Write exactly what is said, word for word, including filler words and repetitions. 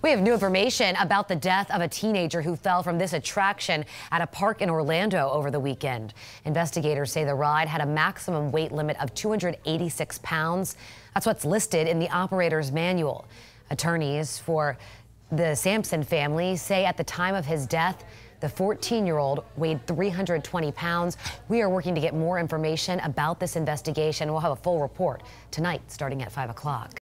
We have new information about the death of a teenager who fell from this attraction at a park in Orlando over the weekend. Investigators say the ride had a maximum weight limit of two hundred eighty-six pounds. That's what's listed in the operator's manual. Attorneys for the Sampson family say at the time of his death, the fourteen-year-old weighed three hundred twenty pounds. We are working to get more information about this investigation. We'll have a full report tonight starting at five o'clock.